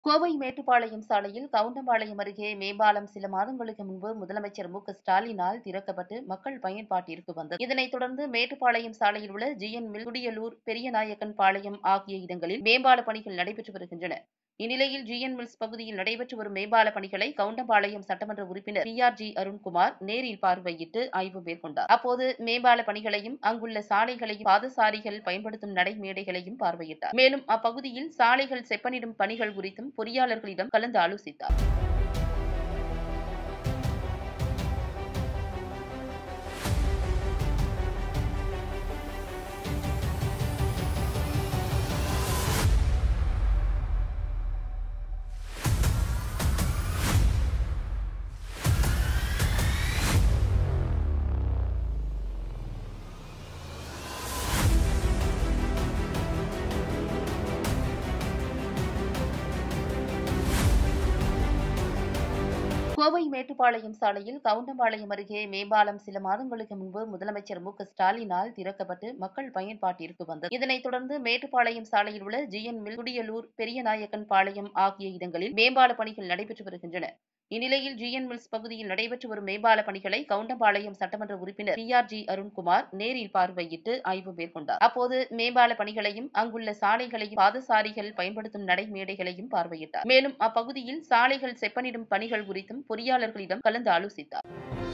கோவை மேட்டுப்பாளையம் சாலையில் கவுண்டம்பாளையம் அருகே மேம்பாலம் சில மாதங்களுக்கு முன்பு முதலமைச்சர் ஸ்டாலினால் திறக்கப்பட்டு மக்கள் பயன்பாட்டிற்கு வந்தது. இதனைத் தொடர்ந்து மேட்டுப்பாளையம் சாலையில் உள்ள GN mill, Kudiyalur, Periyanaickenpalayam ஆகிய இடங்களில் மேம்பால பணிகள் நடைபெற்று வருகின்றன. இந்நிலையில் ஜிஎன் மில்ஸ் பகுதியில் நடைபெற்று வரும் மேம்பால பணிகளை கவுண்டம்பாளையம் சட்டமன்ற உறுப்பினர் PRG அருண்குமார் நேரில் பார்வையிட்டு ஆய்வு மேற்கொண்டார். அப்போது மேம்பால பணிகளையும், அங்குள்ள சாலைகளையும், பாதசாரிகள் பயன்படுத்தும் நடைமேடைகளையும் பார்வையிட்டார். மேலும் அப்பகுதியில் சாலைகள் செப்பனிடும் பணிகள் குறித்தும் பொறியாளர்களிடம் கலந்து ஆலோசித்தார். கோவை மேட்டுப்பாளையம் சாலையில் கவுண்டம்பாளையம் அருகே மேம்பாலம் சில மாதங்களுக்கு முன்பு முதலமைச்சர் ஸ்டாலினால் திறக்கப்பட்டு மக்கள் பயன்பாட்டிற்கு வந்தது. இதனைத் தொடர்ந்து மேட்டுப்பாளையம் சாலையில் உள்ள GN mill, Kudiyalur, Periyanaickenpalayam ஆகிய இடங்களில் மேம்பால பணிகள் நடைபெற்று வருகின்றன. இந்நிலையில் ஜிஎன் மில்ஸ் பகுதியில் நடைபெற்று வரும் மேம்பால பணிகளை கவுண்டம்பாளையம் சட்டமன்ற உறுப்பினர் PRG அருண்குமார் நேரில் பார்வையிட்டு ஆய்வு மேற்கொண்டார். அப்போது மேம்பால பணிகளையும், அங்குள்ள சாலைகளையும், பாதசாரிகள் பயன்படுத்தும் நடைமேடைகளையும் பார்வையிட்டார். மேலும் அப்பகுதியில் சாலைகள் செப்பனிடும் பணிகள் குறித்தும் பொறியாளர்களிடம் கலந்து ஆலோசித்தார்.